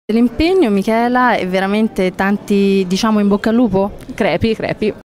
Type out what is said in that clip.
L'impegno, Michela, è veramente tanti, diciamo, in bocca al lupo? Crepi, crepi.